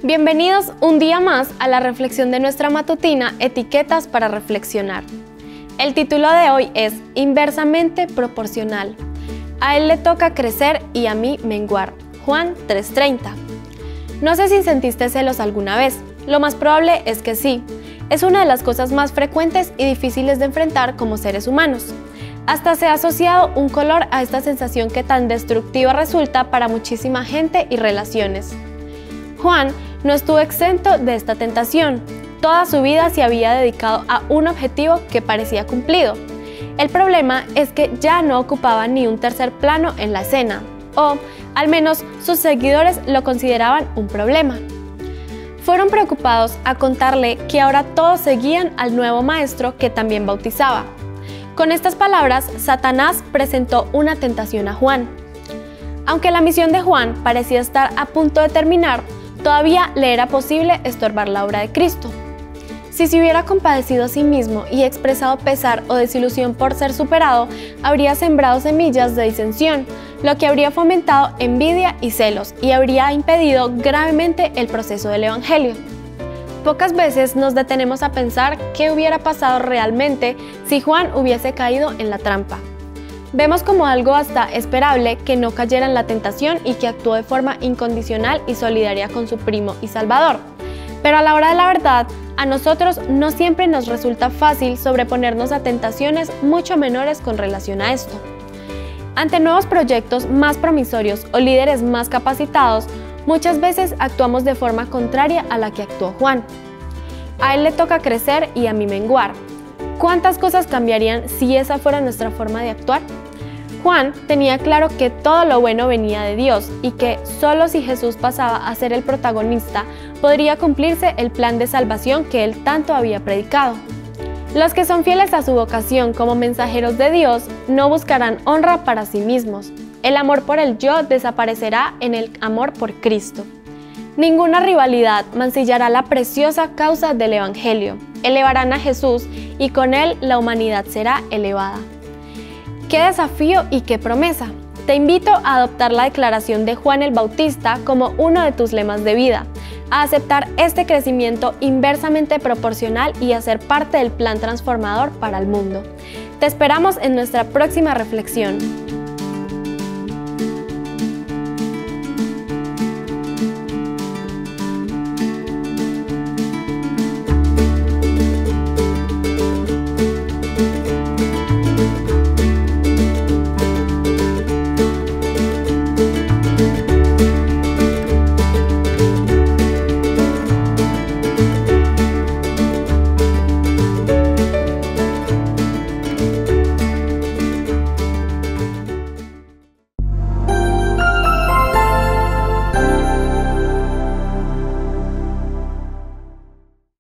Bienvenidos un día más a la reflexión de nuestra matutina Etiquetas para reflexionar. El título de hoy es Inversamente proporcional. A él le toca crecer y a mí menguar. Juan 3:30. No sé si sentiste celos alguna vez. Lo más probable es que sí. Es una de las cosas más frecuentes y difíciles de enfrentar como seres humanos. Hasta se ha asociado un color a esta sensación que tan destructiva resulta para muchísima gente y relaciones. Juan no estuvo exento de esta tentación. Toda su vida se había dedicado a un objetivo que parecía cumplido. El problema es que ya no ocupaba ni un tercer plano en la escena, o al menos sus seguidores lo consideraban un problema. Fueron preocupados a contarle que ahora todos seguían al nuevo maestro que también bautizaba. Con estas palabras, Satanás presentó una tentación a Juan. Aunque la misión de Juan parecía estar a punto de terminar, todavía le era posible estorbar la obra de Cristo. Si se hubiera compadecido a sí mismo y expresado pesar o desilusión por ser superado, habría sembrado semillas de disensión, lo que habría fomentado envidia y celos y habría impedido gravemente el proceso del Evangelio. Pocas veces nos detenemos a pensar qué hubiera pasado realmente si Juan hubiese caído en la trampa. Vemos como algo hasta esperable que no cayera en la tentación y que actuó de forma incondicional y solidaria con su primo y salvador. Pero a la hora de la verdad, a nosotros no siempre nos resulta fácil sobreponernos a tentaciones mucho menores con relación a esto. Ante nuevos proyectos más promisorios o líderes más capacitados, muchas veces actuamos de forma contraria a la que actuó Juan. A él le toca crecer y a mí menguar. ¿Cuántas cosas cambiarían si esa fuera nuestra forma de actuar? Juan tenía claro que todo lo bueno venía de Dios y que solo si Jesús pasaba a ser el protagonista podría cumplirse el plan de salvación que él tanto había predicado. Los que son fieles a su vocación como mensajeros de Dios no buscarán honra para sí mismos. El amor por el yo desaparecerá en el amor por Cristo. Ninguna rivalidad mancillará la preciosa causa del Evangelio. Elevarán a Jesús y con él la humanidad será elevada. ¡Qué desafío y qué promesa! Te invito a adoptar la declaración de Juan el Bautista como uno de tus lemas de vida, a aceptar este crecimiento inversamente proporcional y a ser parte del plan transformador para el mundo. Te esperamos en nuestra próxima reflexión.